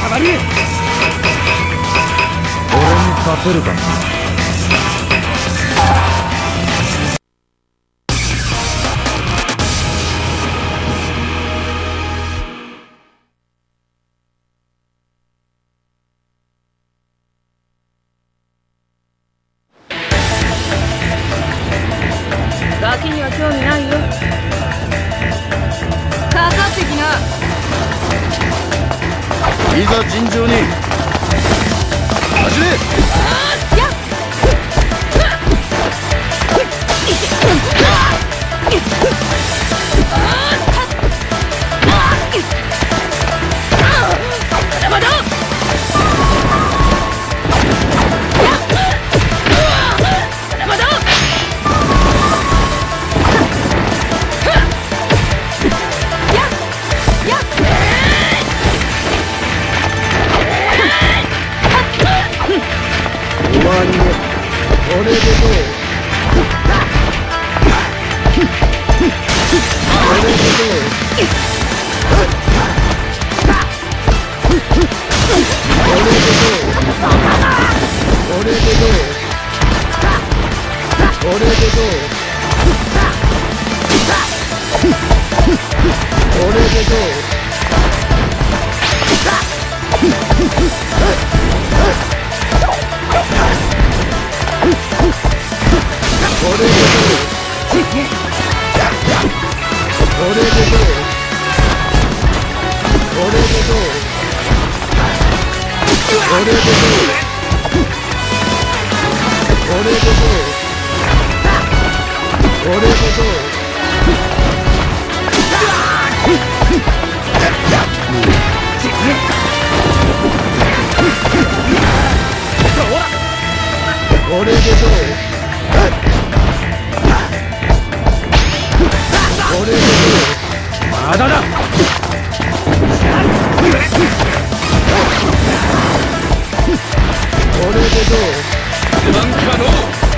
まる。俺に勝てるかな。 ガキには興味ないよ。かかってきな。 いざ尋常に走れ。これでどう？これでどう？これでどう？これでどう？これでどう？これでどう？これでどう？まだだ。これでどう？出番かの。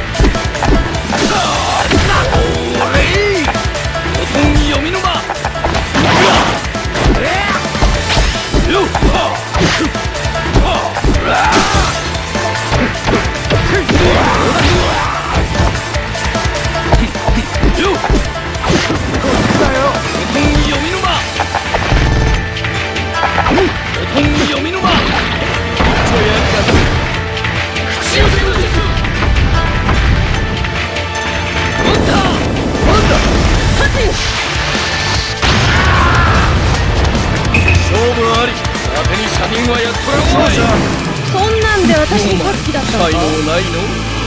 おれい。おとん読みの間。よっ。 そんなんで私に勝つ気だったのか。 才能ないの？